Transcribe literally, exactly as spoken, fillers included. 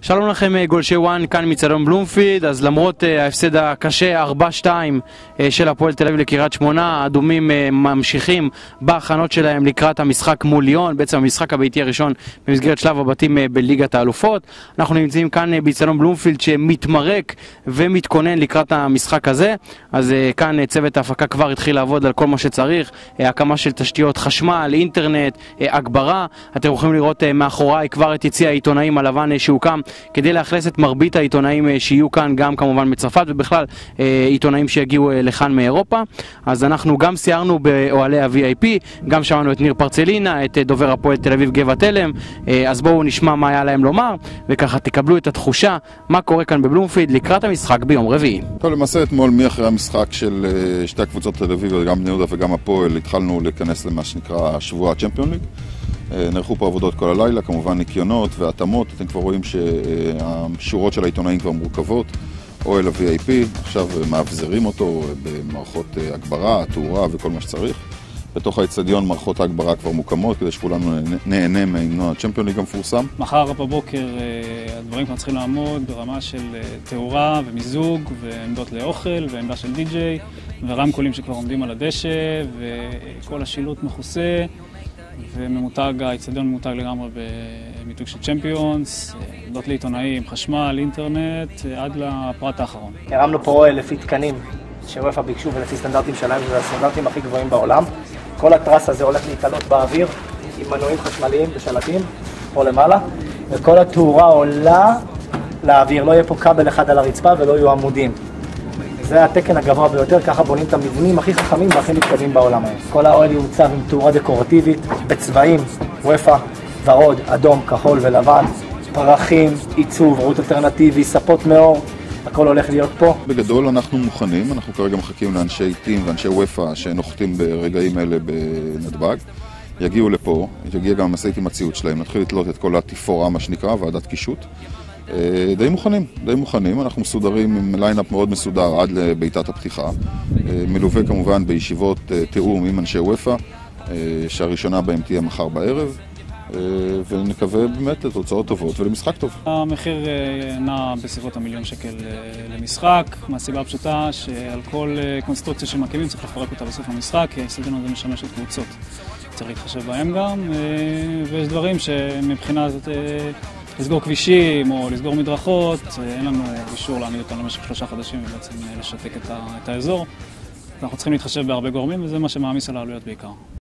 שלום לכם גולשי וואן, כאן מצלון בלומפילד. אז למרות ההפסד הקשה ארבע שתיים של הפועל תל אביב לקריית שמונה, האדומים ממשיכים בהכנות שלהם לקראת המשחק מול ליון, בעצם המשחק הביתי הראשון במסגרת שלב הבתים בליגת האלופות. אנחנו נמצאים כאן בצלון בלומפילד שמתמרק ומתכונן לקראת המשחק הזה. אז כאן צוות ההפקה כבר התחיל לעבוד על כל מה שצריך, הקמה של תשתיות חשמל, אינטרנט, הגברה. אתם יכולים לראות מאחוריי כבר את יציע העיתונאים הלבן שהוקם כדי לאכלס את מרבית העיתונאים שיהיו כאן, גם כמובן מצרפת ובכלל עיתונאים שיגיעו לכאן מאירופה. אז אנחנו גם סיירנו באוהלי ה-וי איי פי, גם שמענו את ניר פרצלינה, את דובר הפועל תל אביב גבע תלם. אז בואו נשמע מה היה להם לומר, וככה תקבלו את התחושה מה קורה כאן בבלומפילד לקראת המשחק ביום רביעי. טוב, למעשה אתמול מי אחרי המשחק של שתי הקבוצות תל אביב, גם בני יהודה וגם הפועל, התחלנו להיכנס למה שנקרא שבוע הצ'מפיון ליג. נערכו פה עבודות כל הלילה, כמובן ניקיונות והתאמות. אתם כבר רואים שהשורות של העיתונאים כבר מורכבות. אוהל ה-וי איי פי, עכשיו מאבזרים אותו במערכות הגברה, תאורה וכל מה שצריך. בתוך האצטדיון מערכות ההגברה כבר מוקמות, כדי שכולנו נהנה מהמנוע הצ'מפיון ליג המפורסם. מחר בבוקר הדברים כבר צריכים לעמוד ברמה של תאורה ומיזוג ועמדות לאוכל ועמדה של די-ג'יי ורמקולים שכבר עומדים על הדשא וכל השילוט מכוסה. וממותג, האצטדיון ממותג לגמרי במיתוג של צ'מפיונס, עמדות לעיתונאים, חשמל, אינטרנט, עד לפרט האחרון. הרמנו פה אוהל לפי תקנים שוופא ביקשו ולפי סטנדרטים שלהם, שזה הסטנדרטים הכי גבוהים בעולם. כל הטרס הזה הולך להתעלות באוויר עם מנועים חשמליים ושלטים פה למעלה, וכל התאורה עולה לאוויר, לא יהיה פה כבל אחד על הרצפה ולא יהיו עמודים. זה התקן הגבוה ביותר, ככה בונים את המבנים הכי חכמים והכי מתקדמים בעולם היום. כל האוהל יעוצב עם תאורה דקורטיבית, בצבעים, וופא, ורוד, אדום, כחול ולבן, פרחים, עיצוב, רות אלטרנטיבי, ספות מאור, הכל הולך להיות פה. בגדול אנחנו מוכנים, אנחנו כרגע מחכים לאנשי טים ואנשי וופא שנוחתים ברגעים אלה בנתב"ג. יגיעו לפה, יגיע גם המשאית עם הציוד שלהם, נתחיל לתלות את כל התפאורה, מה שנקרא, ועדת קישוט. די מוכנים, די מוכנים, אנחנו מסודרים עם ליינאפ מאוד מסודר עד לביתת הפתיחה, מלווה כמובן בישיבות תיאום עם אנשי וופא, שהראשונה בהם תהיה מחר בערב, ונקווה באמת לתוצאות טובות ולמשחק טוב. המחיר נע בסביבות המיליון שקל למשחק, מהסיבה הפשוטה שעל כל קונסטרוקציה שמקימים צריך לפרק אותה בסוף המשחק, כי האצטדיון הזה משמש את קבוצות, צריך להתחשב בהם גם, ויש דברים שמבחינת לסגור כבישים או לסגור מדרכות, אין לנו אישור להעמיד אותנו למשך שלושה חודשים ובעצם לשתק את האזור. אנחנו צריכים להתחשב בהרבה גורמים וזה מה שמעמיס על העלויות בעיקר.